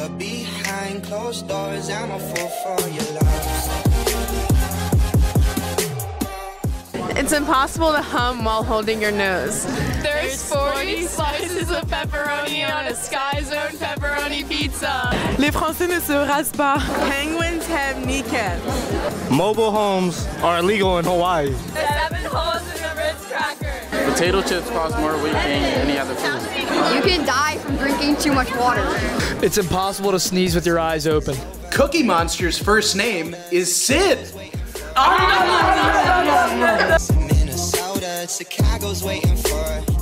but behind closed doors, I'm a fool for your love. It's impossible to hum while holding your nose. There's 40 slices of pepperoni on a Sky Zone pepperoni pizza. Les Français ne se rasent pas. Penguins have kneecaps. Mobile homes are illegal in Hawaii. The 7 holes in a Ritz cracker. Potato chips cost more weight than any other food. You can die from drinking too much water. It's impossible to sneeze with your eyes open. Cookie Monster's first name is Sid. Minnesota, Chicago's waiting for